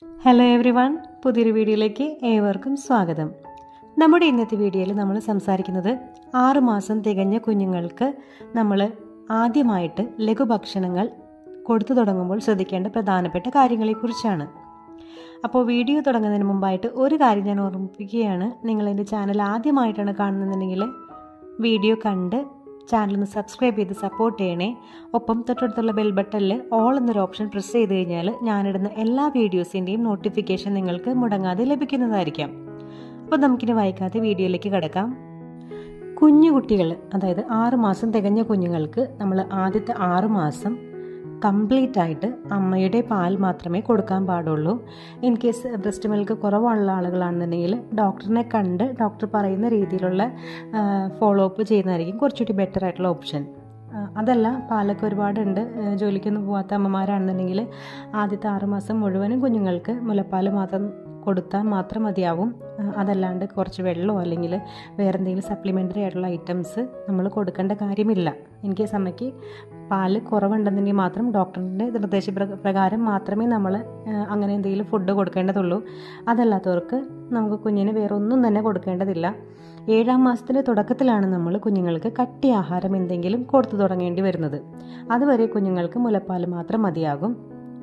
Hello everyone, പുതിയൊരു വീഡിയോയിലേക്ക് ഏവർക്കും സ്വാഗതം. നമ്മുടെ ഇന്നത്തെ വീഡിയോയിൽ നമ്മൾ സംസാരിക്കുന്നത് 6 മാസം തികഞ്ഞ കുഞ്ഞുങ്ങൾക്ക് നമ്മൾ ആദ്യമായിട്ട് ലഘുഭക്ഷണങ്ങൾ കൊടുത്തു തുടങ്ങുമ്പോൾ ശ്രദ്ധിക്കേണ്ട പ്രധാനപ്പെട്ട കാര്യങ്ങളെക്കുറിച്ചാണ്. അപ്പോൾ വീഡിയോ തുടങ്ങുന്നതിന് മുമ്പായിട്ട് ഒരു കാര്യം ഞാൻ ഓർമ്മിപ്പിക്കുകയാണ്. നിങ്ങൾ എൻ്റെ ചാനൽ ആദ്യമായിട്ടാണ് കാണുന്നതെന്നുണ്ടെങ്കിൽ വീഡിയോ കണ്ട് ചാനലൊന്ന് സബ്സ്ക്രൈബ് ചെയ്ത് സപ്പോർട്ട് ചെയ്യണേ. ഒപ്പം തൊട്ടടുത്തുള്ള ബെൽ ബട്ടണിൽ ഓൾ എന്നൊരു ഓപ്ഷൻ പ്രസ് ചെയ്ത് കഴിഞ്ഞാൽ ഞാനിടുന്ന എല്ലാ വീഡിയോസിൻ്റെയും നോട്ടിഫിക്കേഷൻ നിങ്ങൾക്ക് മുടങ്ങാതെ ലഭിക്കുന്നതായിരിക്കാം. അപ്പോൾ നമുക്കിനി വൈകാതെ വീഡിയോയിലേക്ക് കിടക്കാം. കുഞ്ഞു കുട്ടികൾ, അതായത് 6 മാസം തികഞ്ഞ കുഞ്ഞുങ്ങൾക്ക് നമ്മൾ ആദ്യത്തെ 6 മാസം കംപ്ലീറ്റ് ആയിട്ട് അമ്മയുടെ പാൽ മാത്രമേ കൊടുക്കാൻ പാടുള്ളൂ. ഇൻ കേസ് ബ്രസ്റ്റ് മിൽക്ക് കുറവുള്ള ആളുകളാണെന്നുണ്ടെങ്കിൽ ഡോക്ടറിനെ കണ്ട് ഡോക്ടർ പറയുന്ന രീതിയിലുള്ള ഫോളോ അപ്പ് ചെയ്യുന്നതായിരിക്കും കുറച്ചുകൂടി ബെറ്റർ ആയിട്ടുള്ള ഓപ്ഷൻ. അതല്ല, പാലൊക്കെ ഒരുപാടുണ്ട്, ജോലിക്കൊന്നും പോകാത്ത അമ്മമാരാണെന്നുണ്ടെങ്കിൽ ആദ്യത്തെ 6 മാസം മുഴുവനും കുഞ്ഞുങ്ങൾക്ക് മുലപ്പാൽ മാത്രം കൊടുത്താൽ മാത്രം മതിയാവും. അതല്ലാണ്ട് കുറച്ച് വെള്ളമോ അല്ലെങ്കിൽ വേറെ എന്തെങ്കിലും സപ്ലിമെൻ്ററി ആയിട്ടുള്ള ഐറ്റംസ് നമ്മൾ കൊടുക്കേണ്ട കാര്യമില്ല. ഇൻ കേസ് അമ്മയ്ക്ക് പാല് കുറവുണ്ടെന്നുണ്ടെങ്കിൽ മാത്രം ഡോക്ടറിൻ്റെ നിർദ്ദേശപ്രകാരം മാത്രമേ നമ്മൾ അങ്ങനെ എന്തെങ്കിലും ഫുഡ് കൊടുക്കേണ്ടതുള്ളൂ. അതല്ലാത്തവർക്ക് നമുക്ക് കുഞ്ഞിന് വേറെ ഒന്നും തന്നെ കൊടുക്കേണ്ടതില്ല. 7-ാം മാസത്തിൻ്റെ തുടക്കത്തിലാണ് നമ്മൾ കുഞ്ഞുങ്ങൾക്ക് കട്ടി ആഹാരം എന്തെങ്കിലും കൊടുത്തു തുടങ്ങേണ്ടി വരുന്നത്. അതുവരെ കുഞ്ഞുങ്ങൾക്ക് മുലപ്പാൽ മാത്രം മതിയാകും.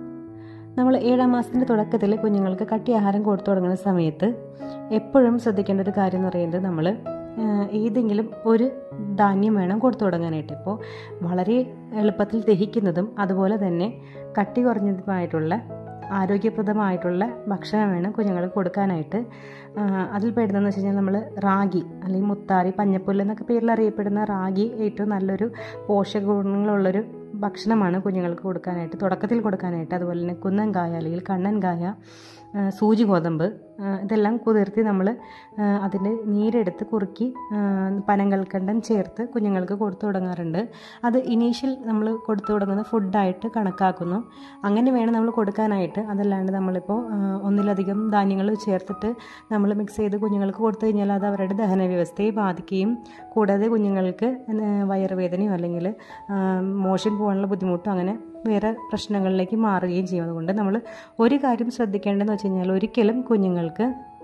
നമ്മൾ 7-ാം മാസത്തിൻ്റെ തുടക്കത്തിൽ കുഞ്ഞുങ്ങൾക്ക് കട്ടി ആഹാരം കൊടുത്തു തുടങ്ങുന്ന സമയത്ത് എപ്പോഴും ശ്രദ്ധിക്കേണ്ട ഒരു കാര്യം എന്ന് പറയുന്നത്, നമ്മൾ ഏതെങ്കിലും ഒരു ധാന്യം വേണം കൊടുത്തു തുടങ്ങാനായിട്ട്. ഇപ്പോൾ വളരെ എളുപ്പത്തിൽ ദഹിക്കുന്നതും അതുപോലെ തന്നെ കട്ടി കുറഞ്ഞതുമായിട്ടുള്ള ആരോഗ്യപ്രദമായിട്ടുള്ള ഭക്ഷണം വേണം കുഞ്ഞുങ്ങൾക്ക് കൊടുക്കാനായിട്ട്. അതിൽ പെടുന്നതെന്ന് വെച്ച് കഴിഞ്ഞാൽ നമ്മൾ റാഗി അല്ലെങ്കിൽ മുത്താറി, പഞ്ഞപ്പുല്ല് എന്നൊക്കെ പേരിൽ അറിയപ്പെടുന്ന റാഗി ഏറ്റവും നല്ലൊരു പോഷക ഗുണങ്ങളുള്ളൊരു ഭക്ഷണമാണ് കുഞ്ഞുങ്ങൾക്ക് കൊടുക്കാനായിട്ട്, തുടക്കത്തിൽ കൊടുക്കാനായിട്ട്. അതുപോലെ തന്നെ കുന്നൻകായ അല്ലെങ്കിൽ കണ്ണൻകായ, സൂചി ഗോതമ്പ്, ഇതെല്ലാം കുതിർത്തി നമ്മൾ അതിൻ്റെ നീരെടുത്ത് കുറുക്കി പനങ്കൽക്കണ്ടം ചേർത്ത് കുഞ്ഞുങ്ങൾക്ക് കൊടുത്തു തുടങ്ങാറുണ്ട്. അത് ഇനീഷ്യൽ നമ്മൾ കൊടുത്തു തുടങ്ങുന്ന ഫുഡായിട്ട് കണക്കാക്കുന്നു. അങ്ങനെ വേണം നമ്മൾ കൊടുക്കാനായിട്ട്. അതല്ലാണ്ട് നമ്മളിപ്പോൾ ഒന്നിലധികം ധാന്യങ്ങൾ ചേർത്തിട്ട് നമ്മൾ മിക്സ് ചെയ്ത് കുഞ്ഞുങ്ങൾക്ക് കൊടുത്തു കഴിഞ്ഞാൽ അത് അവരുടെ ദഹന വ്യവസ്ഥയെ ബാധിക്കുകയും കൂടാതെ കുഞ്ഞുങ്ങൾക്ക് വയറുവേദനയോ അല്ലെങ്കിൽ മോഷൻ പോകാനുള്ള ബുദ്ധിമുട്ടോ അങ്ങനെ വേറെ പ്രശ്നങ്ങളിലേക്ക് മാറുകയും ചെയ്യും. അതുകൊണ്ട് നമ്മൾ ഒരു കാര്യം ശ്രദ്ധിക്കേണ്ടതെന്ന് വെച്ച് കഴിഞ്ഞാൽ ഒരിക്കലും കുഞ്ഞുങ്ങൾക്ക്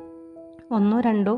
1, 2,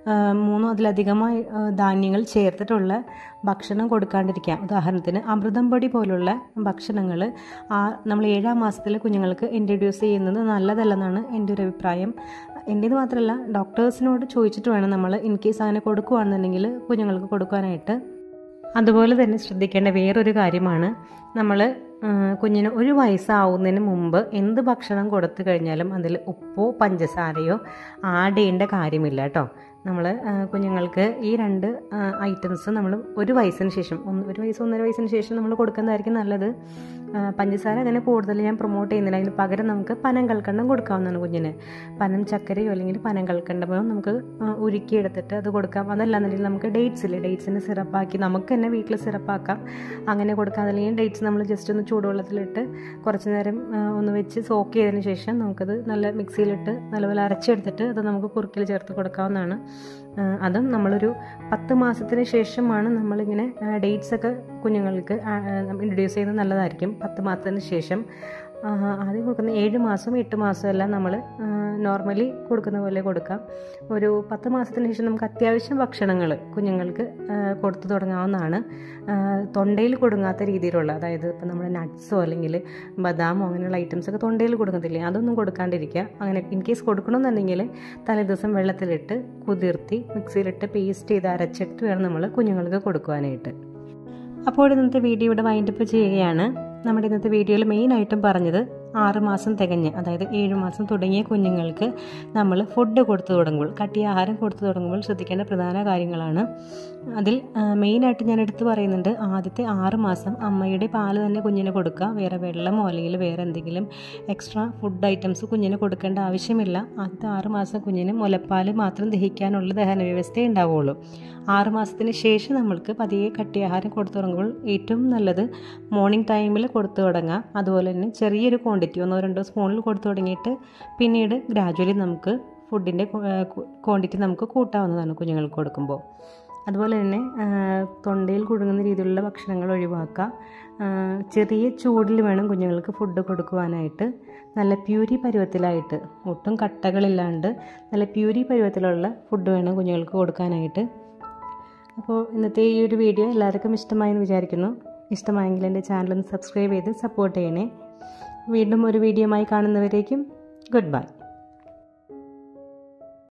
3 അതിലധികമായി ധാന്യങ്ങൾ ചേർത്തിട്ടുള്ള ഭക്ഷണം കൊടുക്കാണ്ടിരിക്കുക. ഉദാഹരണത്തിന് അമൃതം പൊടി പോലുള്ള ഭക്ഷണങ്ങൾ നമ്മൾ 7-ാം മാസത്തിൽ കുഞ്ഞുങ്ങൾക്ക് ഇൻട്രൊഡ്യൂസ് ചെയ്യുന്നത് നല്ലതല്ലെന്നാണ് എൻ്റെ ഒരു അഭിപ്രായം. എൻ്റേത് മാത്രമല്ല, ഡോക്ടേഴ്സിനോട് ചോദിച്ചിട്ട് വേണം നമ്മൾ ഇൻ കേസ് അങ്ങനെ കൊടുക്കുകയാണെന്നുണ്ടെങ്കിൽ കുഞ്ഞുങ്ങൾക്ക് കൊടുക്കാനായിട്ട്. അതുപോലെ തന്നെ ശ്രദ്ധിക്കേണ്ട വേറൊരു കാര്യമാണ്, നമ്മൾ കുഞ്ഞിന് 1 വയസ്സാവുന്നതിന് മുമ്പ് എന്ത് ഭക്ഷണം കൊടുത്തു കഴിഞ്ഞാലും അതിൽ ഉപ്പോ പഞ്ചസാരയോ ആഡ് ചെയ്യേണ്ട കാര്യമില്ല കേട്ടോ. നമ്മൾ കുഞ്ഞുങ്ങൾക്ക് ഈ 2 ഐറ്റംസ് നമ്മൾ 1 വയസ്സിന് ശേഷം 1 വയസ്സ് 1.5 വയസ്സിന് ശേഷം നമ്മൾ കൊടുക്കുന്നതായിരിക്കും നല്ലത്. പഞ്ചസാര അങ്ങനെ കൂടുതൽ ഞാൻ പ്രൊമോട്ട് ചെയ്യുന്നില്ല. അതിന് പകരം നമുക്ക് പനം കൽക്കണ്ടം കൊടുക്കാവുന്നതാണ് കുഞ്ഞിന്. പനം ചക്കരയോ അല്ലെങ്കിൽ പനം കൽക്കണ്ടമോ നമുക്ക് ഉരുക്കിയെടുത്തിട്ട് അത് കൊടുക്കാം. അതല്ലാന്നുണ്ടെങ്കിൽ നമുക്ക് ഡേറ്റ്സിൻ്റെ സിറപ്പാക്കി നമുക്ക് തന്നെ വീട്ടിൽ സിറപ്പാക്കാം, അങ്ങനെ കൊടുക്കാം. അതല്ലെങ്കിൽ ഡേറ്റ്സ് നമ്മൾ ജസ്റ്റ് ഒന്ന് ചൂടുവെള്ളത്തിലിട്ട് കുറച്ച് നേരം ഒന്ന് വെച്ച് സോക്ക് ചെയ്തതിന് ശേഷം നമുക്കത് നല്ല മിക്സിയിലിട്ട് നല്ലപോലെ അരച്ചെടുത്തിട്ട് അത് നമുക്ക് കുറുക്കിൽ ചേർത്ത് കൊടുക്കാവുന്നതാണ്. അതും നമ്മളൊരു 10 മാസത്തിന് ശേഷമാണ് നമ്മളിങ്ങനെ ഡേറ്റ്സൊക്കെ കുഞ്ഞുങ്ങൾക്ക് ഇൻട്രൊഡ്യൂസ് ചെയ്യുന്നത് നല്ലതായിരിക്കും. 10 മാസത്തിന് ശേഷം ആദ്യം കൊടുക്കുന്ന 7 മാസം 8 മാസം എല്ലാം നമ്മൾ നോർമലി കൊടുക്കുന്ന പോലെ കൊടുക്കാം. ഒരു 10 മാസത്തിന് ശേഷം നമുക്ക് അത്യാവശ്യം ഭക്ഷണങ്ങൾ കുഞ്ഞുങ്ങൾക്ക് കൊടുത്തു തുടങ്ങാവുന്നതാണ്. തൊണ്ടയിൽ കൊടുങ്ങാത്ത രീതിയിലുള്ള, അതായത് ഇപ്പം നമ്മൾ നട്ട്സോ അല്ലെങ്കിൽ ബദാമോ അങ്ങനെയുള്ള ഐറ്റംസൊക്കെ തൊണ്ടയിൽ കൊടുക്കത്തില്ലേ, അതൊന്നും കൊടുക്കാണ്ടിരിക്കുക. അങ്ങനെ ഇൻ കേസ് കൊടുക്കണമെന്നുണ്ടെങ്കിൽ തലേദിവസം വെള്ളത്തിലിട്ട് കുതിർത്തി മിക്സിയിലിട്ട് പേസ്റ്റ് ചെയ്ത് അരച്ചിട്ട് വേണം നമ്മൾ കുഞ്ഞുങ്ങൾക്ക് കൊടുക്കുവാനായിട്ട്. അപ്പോൾ ഇന്നത്തെ വീഡിയോ ഇവിടെ വൈൻഡപ്പ് ചെയ്യുകയാണ്. നമ്മുടെ ഇന്നത്തെ വീഡിയോയിൽ മെയിനായിട്ടും പറഞ്ഞത് 6 മാസം തികഞ്ഞ്, അതായത് 7 മാസം തുടങ്ങിയ കുഞ്ഞുങ്ങൾക്ക് നമ്മൾ ഫുഡ് കൊടുത്തു തുടങ്ങുമ്പോൾ, കട്ടിയ ആഹാരം കൊടുത്തു തുടങ്ങുമ്പോൾ ശ്രദ്ധിക്കേണ്ട പ്രധാന കാര്യങ്ങളാണ്. അതിൽ മെയിനായിട്ട് ഞാൻ എടുത്തു പറയുന്നുണ്ട്, ആദ്യത്തെ 6 മാസം അമ്മയുടെ പാല് തന്നെ കുഞ്ഞിന് കൊടുക്കുക. വേറെ വെള്ളമോ അല്ലെങ്കിൽ വേറെ എന്തെങ്കിലും എക്സ്ട്രാ ഫുഡ് ഐറ്റംസ് കുഞ്ഞിന് കൊടുക്കേണ്ട ആവശ്യമില്ല. ആദ്യത്തെ 6 മാസം കുഞ്ഞിന് മുലപ്പാൽ മാത്രം ദഹിക്കാനുള്ള ദഹന വ്യവസ്ഥയെ ഉണ്ടാവുകയുള്ളൂ. 6 മാസത്തിന് ശേഷം നമ്മൾക്ക് പതിയെ കട്ടിയ ആഹാരം കൊടുത്തു തുടങ്ങുമ്പോൾ ഏറ്റവും നല്ലത് മോർണിംഗ് ടൈമിൽ കൊടുത്തു തുടങ്ങാം. അതുപോലെ തന്നെ ചെറിയൊരു ക്വാണ്ടിറ്റി 1-2 സ്പൂണിൽ കൊടുത്തു തുടങ്ങിയിട്ട് പിന്നീട് ഗ്രാജുവലി നമുക്ക് ഫുഡിൻ്റെ ക്വാണ്ടിറ്റി നമുക്ക് കൂട്ടാവുന്നതാണ് കുഞ്ഞുങ്ങൾക്ക് കൊടുക്കുമ്പോൾ. അതുപോലെ തന്നെ തൊണ്ടയിൽ കുടുങ്ങുന്ന രീതിയിലുള്ള ഭക്ഷണങ്ങൾ ഒഴിവാക്കുക. ചെറിയ ചൂടിൽ വേണം കുഞ്ഞുങ്ങൾക്ക് ഫുഡ് കൊടുക്കുവാനായിട്ട്. നല്ല പ്യൂരി പരുവത്തിലായിട്ട്, ഒട്ടും കട്ടകളില്ലാണ്ട് നല്ല പ്യൂരി പരുവത്തിലുള്ള ഫുഡ് വേണം കുഞ്ഞുങ്ങൾക്ക് കൊടുക്കാനായിട്ട്. അപ്പോൾ ഇന്നത്തെ ഈ ഒരു വീഡിയോ എല്ലാവർക്കും ഇഷ്ടമായെന്ന് വിചാരിക്കുന്നു. ഇഷ്ടമായെങ്കിൽ എൻ്റെ ചാനലൊന്ന് സബ്സ്ക്രൈബ് ചെയ്ത് സപ്പോർട്ട് ചെയ്യണേ. വീണ്ടും ഒരു വീഡിയോയുമായി കാണുന്നവരേക്കും ഗുഡ് ബൈ.